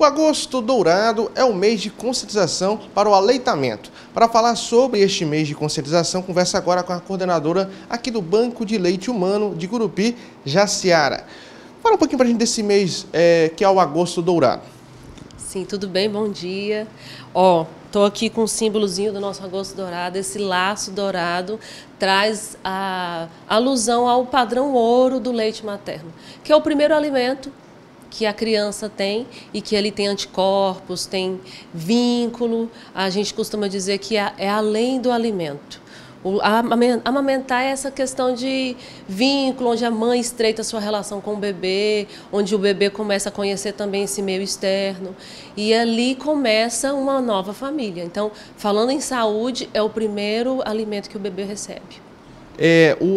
O agosto dourado é o mês de conscientização para o aleitamento. Para falar sobre este mês de conscientização, conversa agora com a coordenadora aqui do Banco de Leite Humano de Gurupi, Jaciara. Fala um pouquinho para a gente desse mês que é o agosto dourado. Sim, tudo bem? Bom dia. Estou aqui com o símbolozinho do nosso agosto dourado. Esse laço dourado traz a alusão ao padrão ouro do leite materno, que é o primeiro alimento que a criança tem e que ele tem anticorpos, tem vínculo. A gente costuma dizer que é além do alimento. Amamentar é essa questão de vínculo, onde a mãe estreita a sua relação com o bebê, onde o bebê começa a conhecer também esse meio externo. E ali começa uma nova família. Então, falando em saúde, é o primeiro alimento que o bebê recebe. O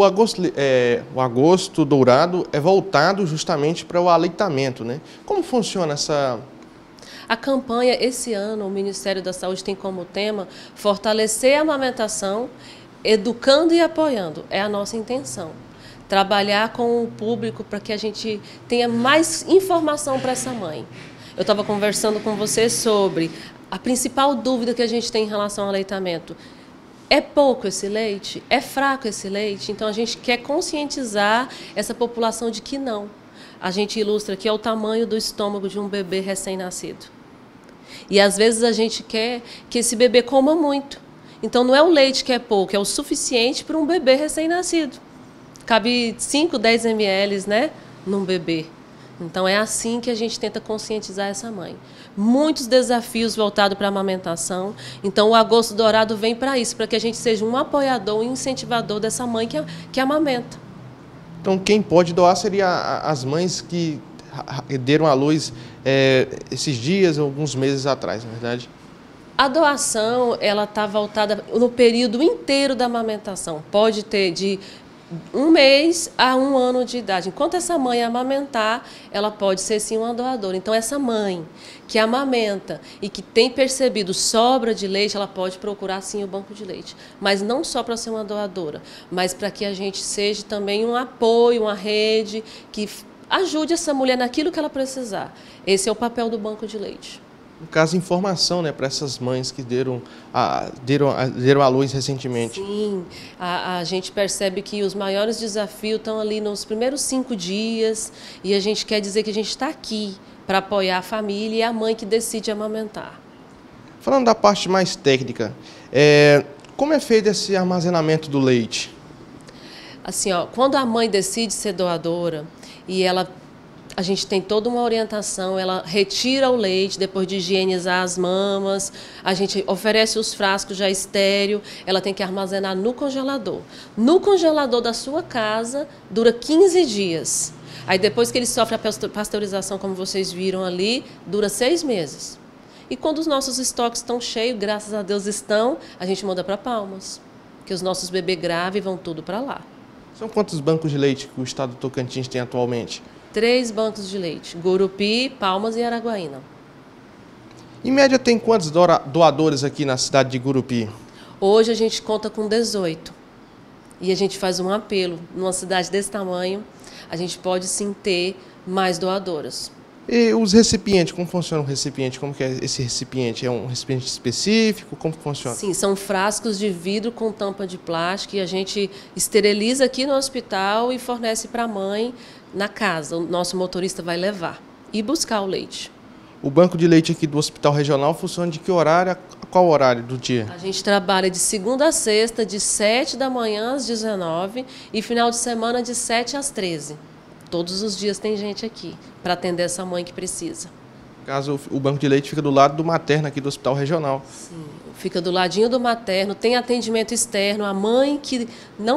agosto dourado é voltado justamente para o aleitamento, né? Como funciona essa... A campanha, esse ano, o Ministério da Saúde tem como tema fortalecer a amamentação, educando e apoiando. É a nossa intenção. Trabalhar com o público para que a gente tenha mais informação para essa mãe. Eu estava conversando com você sobre a principal dúvida que a gente tem em relação ao aleitamento. É pouco esse leite? É fraco esse leite? Então, a gente quer conscientizar essa população de que não. A gente ilustra que é o tamanho do estômago de um bebê recém-nascido. E, às vezes, a gente quer que esse bebê coma muito. Então, não é o leite que é pouco, é o suficiente para um bebê recém-nascido. Cabe 5, 10 ml, né, num bebê. Então, é assim que a gente tenta conscientizar essa mãe. Muitos desafios voltados para a amamentação. Então, o Agosto Dourado vem para isso, para que a gente seja um apoiador, um incentivador dessa mãe que amamenta. Então, quem pode doar seria as mães que deram à luz esses dias, alguns meses atrás, na verdade? A doação, ela está voltada no período inteiro da amamentação. Pode ter de 1 mês a 1 ano de idade. Enquanto essa mãe amamentar, ela pode ser sim uma doadora. Então, essa mãe que amamenta e que tem percebido sobra de leite, ela pode procurar sim o banco de leite. Mas não só para ser uma doadora, mas para que a gente seja também um apoio, uma rede que ajude essa mulher naquilo que ela precisar. Esse é o papel do banco de leite. No caso, informação, né, para essas mães que deram à luz recentemente. Sim, a gente percebe que os maiores desafios estão ali nos primeiros 5 dias e a gente quer dizer que a gente está aqui para apoiar a família e a mãe que decide amamentar. Falando da parte mais técnica, como é feito esse armazenamento do leite? Assim, quando a mãe decide ser doadora e a gente tem toda uma orientação, ela retira o leite depois de higienizar as mamas, a gente oferece os frascos já estéril, ela tem que armazenar no congelador. No congelador da sua casa, dura 15 dias. Aí depois que ele sofre a pasteurização, como vocês viram ali, dura 6 meses. E quando os nossos estoques estão cheios, graças a Deus estão, a gente manda para Palmas, que os nossos bebês grávidos vão tudo para lá. São quantos bancos de leite que o estado do Tocantins tem atualmente? 3 bancos de leite, Gurupi, Palmas e Araguaína. Em média, tem quantos doadores aqui na cidade de Gurupi? Hoje a gente conta com 18. E a gente faz um apelo. Numa cidade desse tamanho, a gente pode sim ter mais doadoras. E os recipientes, como funciona o recipiente? Como que é esse recipiente? É um recipiente específico? Como funciona? Sim, são frascos de vidro com tampa de plástico e a gente esteriliza aqui no hospital e fornece para a mãe na casa. O nosso motorista vai levar e buscar o leite. O banco de leite aqui do Hospital Regional funciona de que horário a qual horário do dia? A gente trabalha de segunda a sexta, de 7 da manhã às 19 e final de semana de 7 às 13. Todos os dias tem gente aqui para atender essa mãe que precisa. Caso o banco de leite fica do lado do materno aqui do Hospital Regional. Sim, fica do ladinho do materno, tem atendimento externo. A mãe que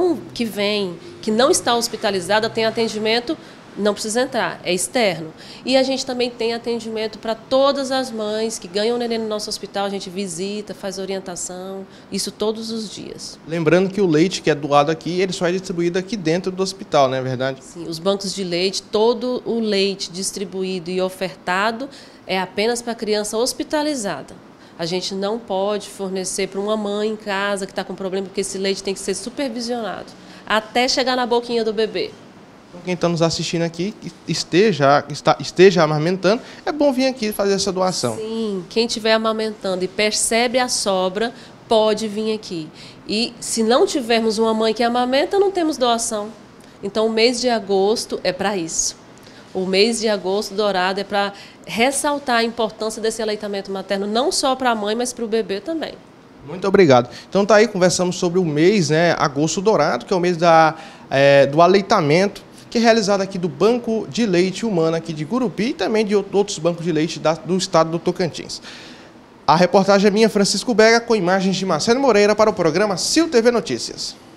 não está hospitalizada tem atendimento, não precisa entrar, é externo. E a gente também tem atendimento para todas as mães que ganham neném no nosso hospital, a gente visita, faz orientação, isso todos os dias. Lembrando que o leite que é doado aqui, ele só é distribuído aqui dentro do hospital, não é verdade? Sim, os bancos de leite, todo o leite distribuído e ofertado é apenas para criança hospitalizada. A gente não pode fornecer para uma mãe em casa que está com problema, porque esse leite tem que ser supervisionado, até chegar na boquinha do bebê. Então, quem está nos assistindo aqui, esteja amamentando, é bom vir aqui fazer essa doação. Sim, quem estiver amamentando e percebe a sobra, pode vir aqui. E se não tivermos uma mãe que amamenta, não temos doação. Então, o mês de agosto é para isso. O mês de agosto dourado é para ressaltar a importância desse aleitamento materno, não só para a mãe, mas para o bebê também. Muito obrigado. Então tá aí, conversamos sobre o mês, né, agosto dourado, que é o mês do aleitamento, que é realizado aqui do Banco de Leite Humano aqui de Gurupi e também de outros bancos de leite do estado do Tocantins. A reportagem é minha, Francisco Bega, com imagens de Marcelo Moreira para o programa Sil TV Notícias.